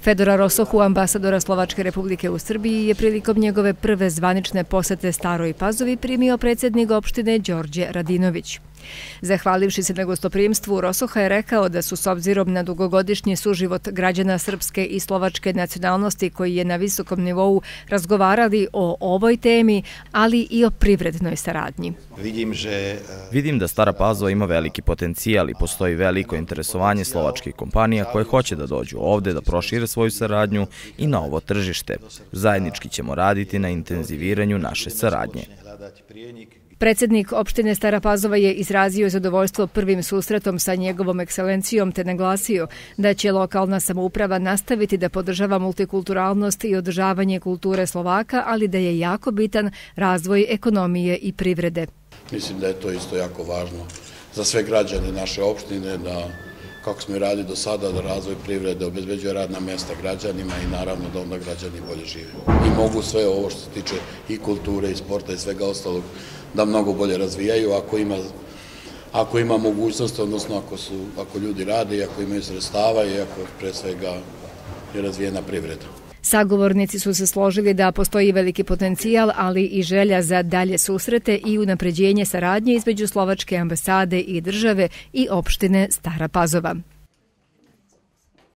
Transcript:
Fedora Rosohu, ambasadora Slovačke republike u Srbiji, je prilikom njegove prve zvanične posete Staroj Pazovi primio predsjednik opštine Đorđe Radinović. Zahvalivši se na gostoprimstvu, Rosoha je rekao da su s obzirom na dugogodišnji suživot građana srpske i slovačke nacionalnosti koji je na visokom nivou razgovarali o ovoj temi, ali i o privrednoj saradnji. Vidim da Stara Pazova ima veliki potencijal i postoji veliko interesovanje slovačkih kompanija koje hoće da dođu ovde da prošire svoju saradnju i na ovo tržište. Zajednički ćemo raditi na intenziviranju naše saradnje. Predsjednik opštine Stara Pazova je izrazio zadovoljstvo prvim susretom sa njegovom ekscelencijom te naglasio da će lokalna samouprava nastaviti da podržava multikulturalnost i održavanje kulture Slovaka, ali da je jako bitan razvoj ekonomije i privrede. Mislim da je to isto jako važno za sve građane naše opštine, da kako smo i radili do sada, da razvoj privrede obezbeđuje radna mjesta građanima i naravno da onda građani bolje žive. I mogu sve ovo što se tiče i kulture i sporta i svega ostalog da mnogo bolje razvijaju ako ima mogućnost, odnosno ako ljudi rade i ako imaju sredstava i ako pre svega je razvijena privreda. Sagovornici su se složili da postoji veliki potencijal, ali i želja za dalje susrete i unapređenje saradnje između Slovačke ambasade i države i opštine Stara Pazova.